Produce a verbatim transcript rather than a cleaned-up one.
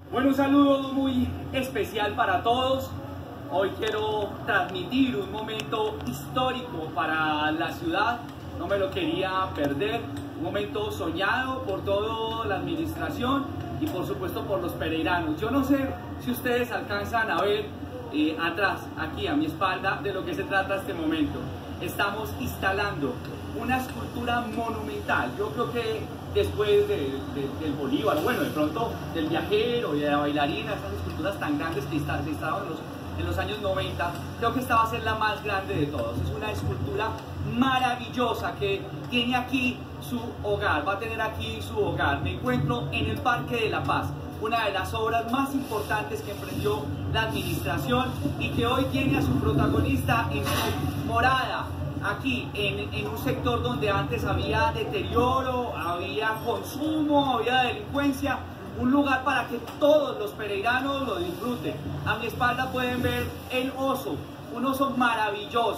Bueno, un saludo muy especial para todos. Hoy quiero transmitir un momento histórico para la ciudad. No me lo quería perder. Un momento soñado por toda la administración y por supuesto por los pereiranos. Yo no sé si ustedes alcanzan a ver eh, atrás, aquí a mi espalda, de lo que se trata este momento. Estamos instalando una escultura monumental. Yo creo que después de, de, del Bolívar, bueno, de pronto del Viajero y de la bailarina, esas esculturas tan grandes que se instalaron en los, en los años noventa, creo que esta va a ser la más grande de todos. Es una escultura maravillosa que tiene aquí su hogar, va a tener aquí su hogar. Me encuentro en el Parque de la Paz, una de las obras más importantes que emprendió la administración y que hoy tiene a su protagonista en su morada, aquí en, en un sector donde antes había deterioro, había consumo, había delincuencia, un lugar para que todos los pereiranos lo disfruten. A mi espalda pueden ver el oso, un oso maravilloso.